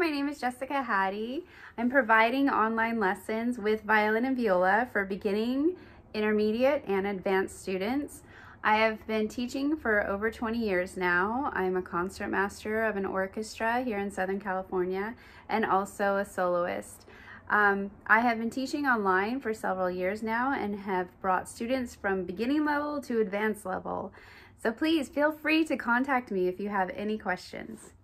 my name is Jessica Hattie. I'm providing online lessons with violin and viola for beginning, intermediate, and advanced students. I have been teaching for over 20 years now. I'm a concertmaster of an orchestra here in Southern California and also a soloist. I have been teaching online for several years now and have brought students from beginning level to advanced level. So please feel free to contact me if you have any questions.